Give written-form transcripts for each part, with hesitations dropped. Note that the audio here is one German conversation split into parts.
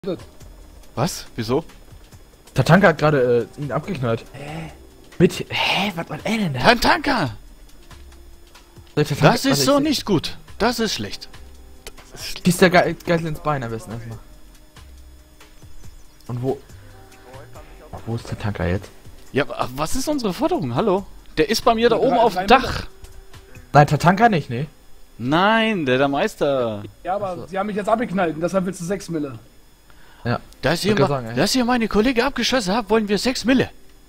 Was? Wieso? Tatanka hat gerade ihn abgeknallt. Mit. Was war denn da? Tatanka! Tatanka, Das ist so nicht gut. Das ist schlecht. Schießt der Geisel ins Bein am besten erstmal. Und wo? Wo ist Tatanka jetzt? Ja, was ist unsere Forderung? Hallo? Der ist bei mir da oben auf dem Dach. Nein, Tatanka nicht, ne? Nein, der Meister. Ja, aber sie haben mich jetzt abgeknallt und deshalb willst du 6 Mille. Ja. Dass ihr meine Kollege abgeschossen habt, wollen wir 6 Mille.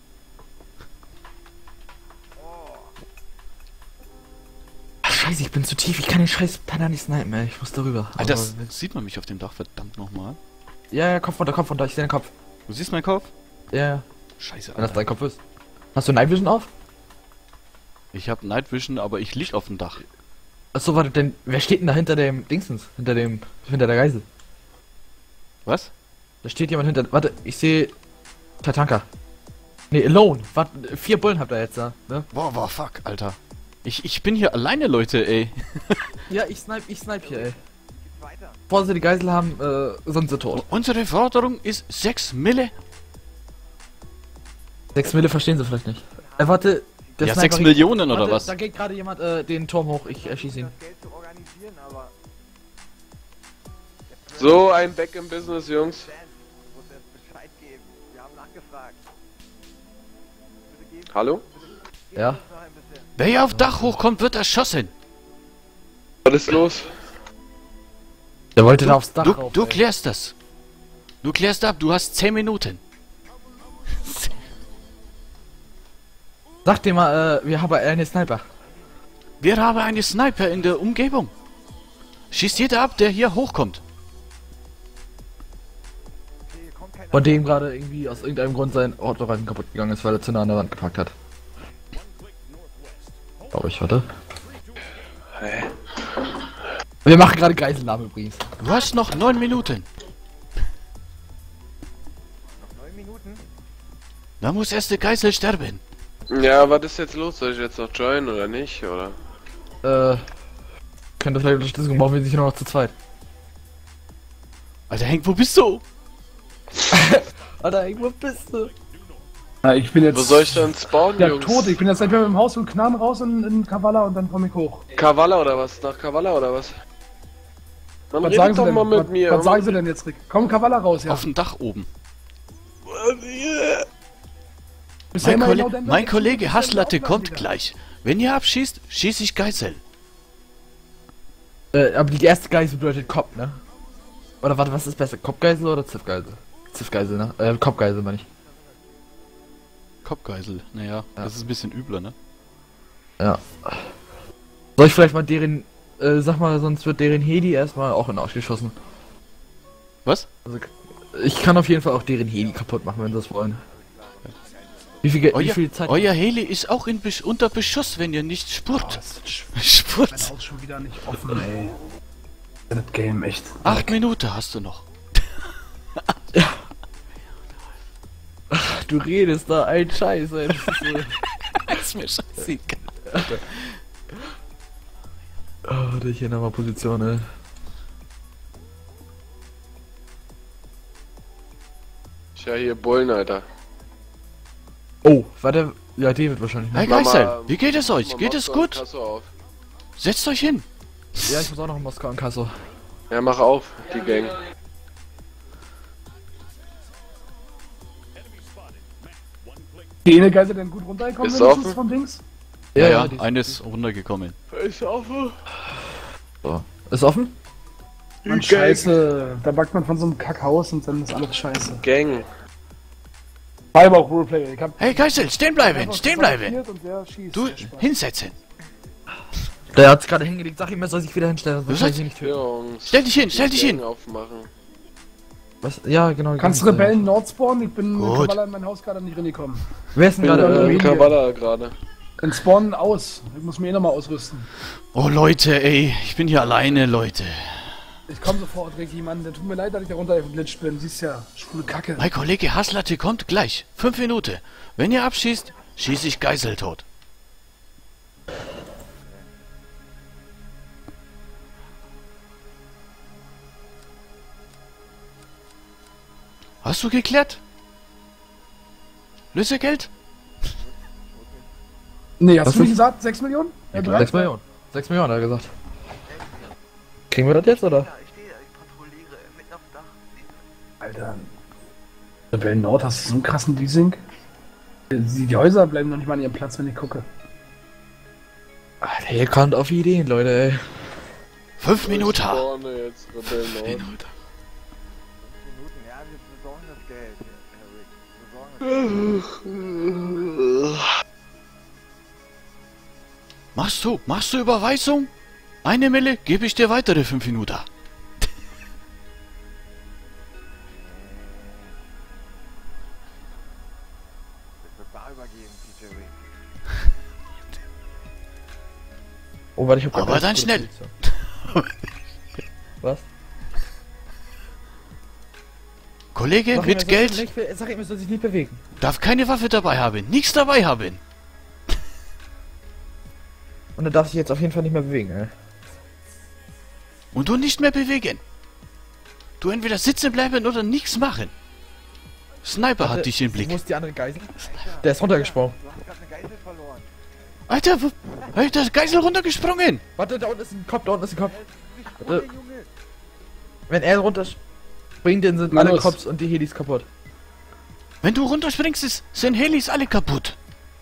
Ach, scheiße, ich bin zu tief. Ich kann den scheiß Penner nicht snipen, ey. Ich muss darüber. Ah, das sieht man mich auf dem Dach, verdammt nochmal. Ja, Kopf runter. Ich sehe den Kopf. Du siehst meinen Kopf? Ja. Scheiße, Wenn das dein Kopf ist. Hast du Night Vision auf? Ich hab Night Vision, aber ich lieg auf dem Dach. Achso, warte, denn wer steht denn da hinter dem Dingsens? Hinter der Geisel? Was? Da steht jemand hinter. Warte, ich sehe Tatanka. Ne, Alone. Warte, 4 Bullen habt ihr jetzt da, ne? Boah, fuck, Alter. Ich bin hier alleine, Leute, ey. Ja, ich snipe hier, ey. Bevor sie die Geisel haben, sind sie tot. Unsere Forderung ist 6 Mille. 6 Mille verstehen sie vielleicht nicht. Warte, der Ja, Sniper 6 Millionen oder was? Da geht gerade jemand den Turm hoch, ich erschieße ihn. So, ein Back im Business, Jungs. Hallo? Ja. Wer hier auf Dach hochkommt, wird erschossen. Was ist los? Der wollte da aufs Dach rauf, Du ey. klärst das. Du klärst ab, du hast 10 Minuten. Sag dir mal, wir haben einen Sniper. Wir haben einen Sniper in der Umgebung. Schießt jeder ab, der hier hochkommt. Von dem gerade irgendwie aus irgendeinem Grund sein Autoreifen kaputt gegangen ist, weil er zu nah an der Wand geparkt hat. Glaube ich, warte. Hä? Wir machen gerade Geiselnahme übrigens. Du hast noch 9 Minuten. Noch 9 Minuten? Da muss erst der Geisel sterben. Ja, was ist jetzt los? Soll ich jetzt noch joinen oder nicht, oder? Könnte vielleicht Unterstützung brauchen wir sicher nur noch zu zweit. Alter Henk, wo bist du? Alter, wo bist du? Ja, ich bin jetzt. Wo soll ich dann spawnen, Ja, Jungs? tot. Ich bin jetzt nicht mehr mit dem Haus und Knarren raus in Kavala und dann komm ich hoch. Kavala oder was? Nach Kavala oder was? Man Was sagen redet sie doch denn? mal mit mir. Was sagen sie denn jetzt, Rick? Komm, Kavala raus, ja. Auf dem Dach oben. Bist ja immer genau Mein der- Kollege Hasslatte der- kommt wieder. gleich. Wenn ihr abschießt, schieße ich Geiseln. Aber die erste Geisel bedeutet Kopf, ne? Oder warte, was ist besser? Kopfgeisel oder Ziffgeisel? Ziffgeisel, ne? Kopfgeisel meine ich. Kopfgeisel, naja, das ist ein bisschen übler, ne? Ja. Soll ich vielleicht mal deren, sag mal, sonst wird deren Heli erstmal auch in den Arsch geschossen. Was? Also, ich kann auf jeden Fall auch deren Heli kaputt machen, wenn sie das wollen. Wie viel Zeit? Euer Heli ist auch unter Beschuss, wenn ihr nicht spurt. Mein Spurt. Haus schon wieder nicht offen, ey. Das Game, echt. 8 Minuten hast du noch. Du redest da ein Scheiß, ey. Das ist so. Ist mir scheißegal. Oh, der hier nochmal Position, ey. Tja, hier Bullen, Alter. Oh, warte. Ja, David wahrscheinlich. Hey Ne? Geisel, Mama, wie geht es euch? Mama, Geht es Moskau und gut? Kasso auf. Setzt euch hin. Ja, ich muss auch noch in Moskau und Kassel. Ja, mach auf, die Gang. Die eine Geisel denn gut runtergekommen, Ist wenigstens offen? vom Dings? Ja, die ist- eines runtergekommen. Ist offen. So. Ist offen? Mann, scheiße. Da backt man von so einem Kackhaus und dann ist alles scheiße. Gang. War aber auch Roleplay. Ich hab Hey Geisel, stehen bleiben, einfach stehen bleiben. sabotiert und der schießt. Du, Sehr Spaß. hinsetzen. Der hat's gerade hingelegt. Sag ihm, er soll sich wieder hinstellen. Sonst kann ich sollst- ihn nicht töten. Jungs. Stell dich hin, stell dich Gang hin. aufmachen. Was? Ja, genau. Kannst ganz, Rebellen Nord spawnen? Ich bin mit Gut. Kavala in mein Haus gerade nicht reingekommen. Wer ist denn Bin gerade? in Kavala gerade. Dann spawnen aus. Ich muss mir eh nochmal ausrüsten. Oh Leute, ey, ich bin hier alleine, Leute. Ich komm sofort, Ricky, Mann. Tut mir leid, dass ich da runtergeglitscht bin. Siehst ja, schwule Kacke. Mein Kollege Hasslatte kommt gleich. 5 Minuten. Wenn ihr abschießt, schieße ich Geisel tot. Hast du geklärt? Lösegeld? Nee, hast Was du nicht ist- gesagt? 6 Millionen? Ja, 6 Millionen. 6 Millionen hat er gesagt. Kriegen wir das jetzt, oder? Ja, ich stehe, ich kontrolliere mitten aufs Dach. Alter. Rebellen Nord, hast du so einen krassen Leasing? Die Häuser bleiben noch nicht mal an ihrem Platz, wenn ich gucke. Alter, ihr kommt auf Ideen, Leute, ey. 5 Minuten. Vorne jetzt, Rebellen Nord. Minuten, ja, wir besorgen das Geld, Herr Rick. Wir besorgen das Geld. Machst du Überweisung? 1 Mille, gebe ich dir weitere 5 Minuten. Das wird bar übergeben, PJ Rick. Oh, warte, ich hab grad Aber eine dann gute schnell. Position. Was? Kollege Sag ihm, mit er soll Geld sich nicht- Sag ihm, er soll sich nicht bewegen. darf keine Waffe dabei haben. Nichts dabei haben. Und er darf sich jetzt auf jeden Fall nicht mehr bewegen, ey. Und du nicht mehr bewegen. Du entweder sitzen bleiben oder nichts machen. Sniper hat dich im Wo Blick. ist die andere Geisel? Der ist runtergesprungen. Du hast gerade eine Geisel verloren. Alter, hey, da ist Geisel runtergesprungen. Warte, da unten ist ein Kopf, da unten ist ein Kopf. Runter, Warte, Junge. wenn er runterspringt, dann sind Na alle los. Cops und die Helis kaputt. Wenn du runterspringst, sind Helis alle kaputt.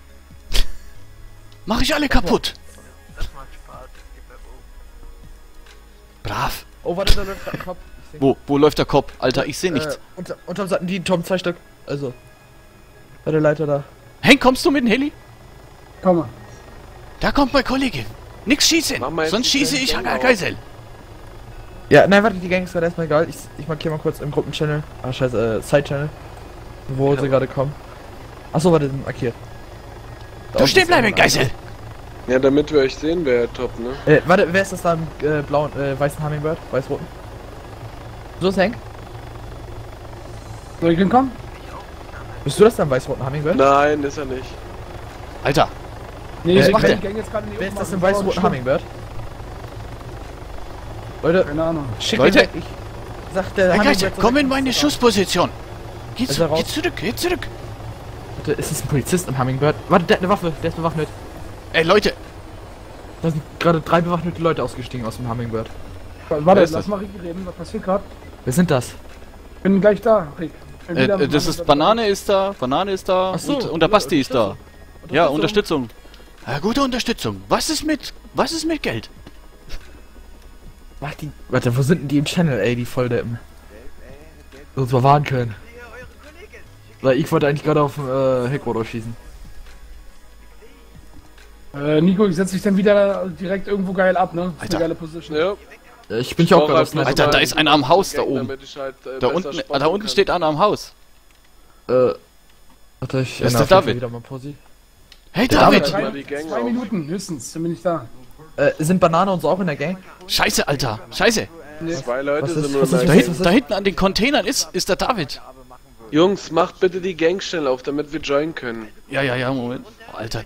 Mach ich alle kaputt. Das macht Spaß. Gib mir oben. Brav. Oh, warte, da läuft grad ein Kopf. Ich seh- Wo läuft der Kopf? Alter, ich sehe nichts. Unterm Satten, die Tom 2 Stück. Also. Bei der Leiter da. Hank, kommst du mit dem Heli? Komm mal. Da kommt mein Kollege. Nix schießen, Mach mal jetzt sonst die schieße ich Gang an auf. Geisel. Ja, nein, warte, die Gang ist gerade erstmal egal. Ich markiere mal kurz im Gruppenchannel. Ah, scheiße, Side-Channel. Wo sie gerade kommen. Achso, warte, markiert. Da Du unten stehen ist bleiben, irgendwann Geisel. Ja, damit wir euch sehen, wäre top, ne? Warte, wer ist das da im blauen, weißen Hummingbird? Weiß-roten? So ist Hank? Soll ich hinkommen? Bist du das da im weiß-roten Hummingbird? Nein, ist er nicht. Alter, Nee, ich ich mach mach die den. Gang jetzt gerade in die Wer ist das im Ummachen, weiß-roten stimmt. Hummingbird? Leute, Keine Ahnung. schick Leute. den weg. Ich sag der Herr Hummingbird Geisel, soll komm weg. in meine Schussposition. Geh, Ist er raus? geh zurück, geh zurück. Warte, ist das ein Polizist im Hummingbird? Warte, der hat eine Waffe, der ist bewaffnet. Ey, Leute, Da sind gerade 3 bewaffnete Leute ausgestiegen aus dem Hummingbird. Warte, Wer ist lass das? mal Rick reden. Was passiert gerade? Wer sind das? Bin gleich da, Rick. Bin wieder am das ist Banane ist da Ach so, und der Basti ist da. Unterstützung. Ja, Unterstützung. Ja, gute Unterstützung. Was ist mit Geld? Warte, wo sind denn die im Channel, ey, die Volldeppen? Uns mal warnen können. Hier, eure Kollegin. Weil ich wollte eigentlich gerade auf den Heckrotor schießen. Nico, ich setze dich dann wieder direkt irgendwo geil ab, ne? Das ist Alter. eine geile Position. Ja. Ich bin ja auch brauch gerade halt auf bloß Alter, mal da ist einer am Haus da Gang, oben. damit ich halt, Da besser unten, spotten da unten kann. steht einer am Haus. Warte, ich Das ist ändere der auf jeden Fall David. wieder mal Posi. Hey Der David! David. Mal die Gang 2 auf. Minuten höchstens, dann bin ich da. Sind Banane und so auch in der Gang? Scheiße, Alter. Scheiße. 2 Leute Was ist- sind nur was ist- in Da, der hinten, da hinten an den Containern ist der David. Jungs, macht bitte die Gang schnell auf, damit wir joinen können. Ja, Moment. Oh, Alter.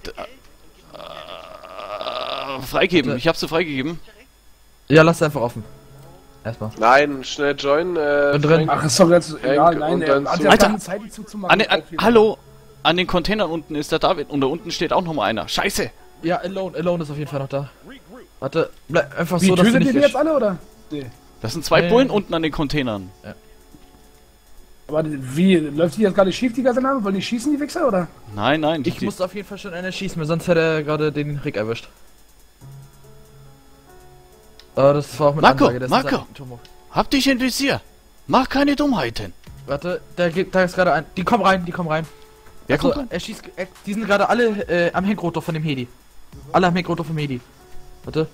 Freigeben. Ich hab sie freigegeben. Ja, lass einfach offen. Erstmal. Nein, schnell joinen. Bin drin. Ach, ist doch jetzt. Ja, nein, und er dann hat zu- ja Alter. keine Zeit, die zuzumachen. Hallo. An den Containern unten ist der David. Und da unten steht auch noch mal einer. Scheiße. Ja, Alone ist auf jeden Fall noch da. Warte, bleib einfach Wie, so, dass du tötet nicht... ihr die jetzt alle, oder? Nee. Das sind 2 Nee. Bullen unten an den Containern. Aber wie, läuft die jetzt gerade schief, die ganze Name? Wollen die schießen, die Wichser, oder? Nein, Ich muss auf jeden Fall schon einer schießen, weil sonst hätte er gerade den Rick erwischt. Das war auch mit Marco, Ansage, das ist Marco. ein Turbo. Hab dich in Visier. Mach keine Dummheiten. Warte, da ist gerade ein... Die kommen rein. Wer Also, kommt? er schießt... die sind gerade alle am Heckrotor von dem Heli. Alle am Heckrotor vom Heli. Warte.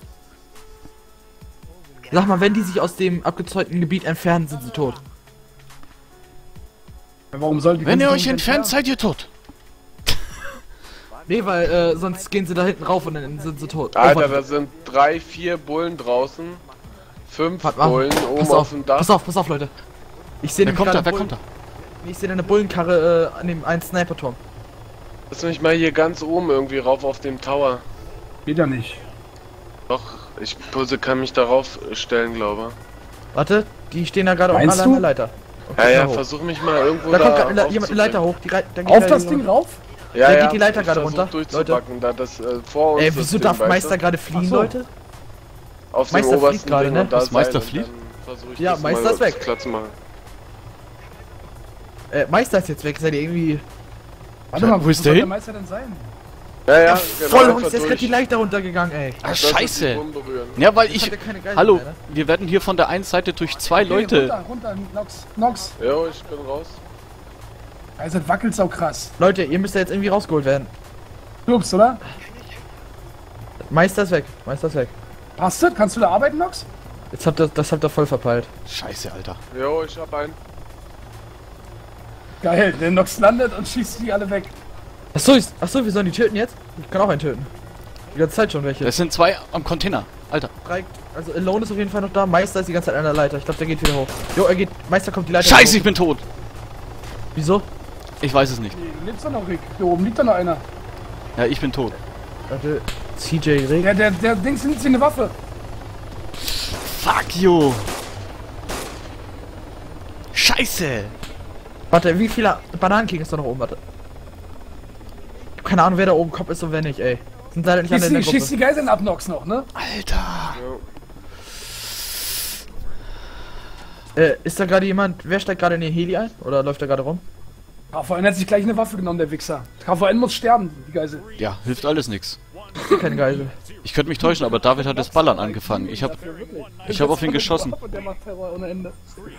Sag mal, wenn die sich aus dem abgezäunten Gebiet entfernen, sind sie tot. Warum soll die Wenn ihr ganze euch Ding entfernt, entfernen? seid ihr tot. Nee, weil sonst gehen sie da hinten rauf und dann sind sie tot. Alter, warte. da sind 3, 4 Bullen draußen. 5 Warte mal. Bullen oben auf dem Dach. Pass auf, Leute. Ich sehe Wer kommt da? Wer kommt da? Ich sehe eine Bullenkarre an dem einen Sniperturm. Lass mich mal hier ganz oben irgendwie rauf auf dem Tower. Geht ja nicht. Doch, kann mich darauf stellen, glaube Warte, die stehen da gerade auch Meinst alle an du? der Leiter. Okay, Ja, hoch. versuch mich mal irgendwo Da kommt da gerade jemand eine Leiter hoch. Auf das Ding rauf? Ja, Da ja, geht die Leiter ich gerade versuch runter, durchzubacken, da das vor uns Ey, das wieso Ding, darf weißt Meister du? gerade fliehen, Ach so. Leute? Auf dem Meister obersten flieht gerade, Ding ne? und da Was, Meister sein und flieht? dann versuch ich Ja, das Meister mal ist weg. klar zu machen. Meister ist jetzt weg. Seid ihr irgendwie... Warte mal, Wo ist der soll hin? Meister denn sein? Ja, Voll genau, hoch, ist jetzt gerade die Leiter runtergegangen, ey. Ah, Das ist die scheiße. Bombe berühren. Ja, weil Das ich... hat ja keine Geisel Hallo, mehr, ne? wir werden hier von der einen Seite durch zwei Leute... Runter, Nox. Jo, ich bin raus. Also, das wackelt so krass. Leute, ihr müsst ja jetzt irgendwie rausgeholt werden. Du bist, oder? Meister ist weg. Meister ist weg. Passt das? Kannst du da arbeiten, Nox? Jetzt das habt ihr voll verpeilt. Scheiße, Alter. Jo, ich hab einen. Geil, der Nox landet und schießt die alle weg. Achso, wir sollen die töten jetzt? Ich kann auch einen töten. Die ganze Zeit schon welche. Es sind zwei am Container. Alter. Also Alone ist auf jeden Fall noch da. Meister ist die ganze Zeit an der Leiter. Ich glaube, der geht wieder hoch. Jo, er geht. Meister kommt die Leiter Scheiße, ich hoch. bin tot. Wieso? Ich weiß es nicht. Du lebst doch noch, Rick. Hier oben liegt doch noch einer. Ja, ich bin tot. Warte. CJ Reg. Der Dings nimmt sich eine Waffe. Fuck you. Scheiße. Warte, wie viele Bananenking ist da noch oben? Warte. Ich hab keine Ahnung, wer da oben Kopf ist und wer nicht, ey. Sind leider nicht alle in der Schießt Gruppe. die Geiseln ab, Nox noch, ne? Alter. Jo. Ist da gerade jemand, wer steigt gerade in den Heli ein? Oder läuft da gerade rum? KVN hat sich gleich eine Waffe genommen, der Wichser. KVN muss sterben, die Geisel. Ja, hilft alles nix. Ich sehe keine Geisel. Ich könnte mich täuschen, aber David hat das Ballern angefangen. Ich hab auf ihn geschossen. Und der macht Terror ohne Ende.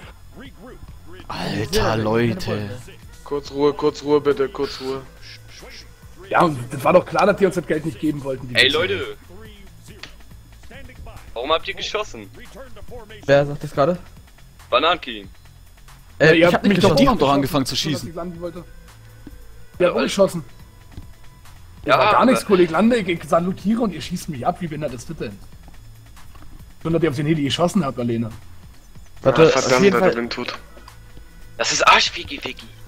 Alter, Leute. Kurz Ruhe bitte, kurz Ruhe. Ja, und das war doch klar, dass die uns das Geld nicht geben wollten. Die Ey Wichser. Leute! Warum habt ihr geschossen? Wer sagt das gerade? Bananenking. Ja, ihr Ich habt hab nicht mich doch geschossen. Die haben doch hochgeschossen, angefangen zu dass schießen. ich landen wollte. Der hat umgeschossen. Ja, War gar aber- nichts, Kollege. Lande, ich salutiere und ihr schießt mich ab. Wie behindert ist das denn? Schon, dass ihr auf den Heli geschossen habt, alleine. Warte, Ah, auf jeden verdammt, Alter, Fall. bin tot. Das ist Arschwiggy-Wiggy.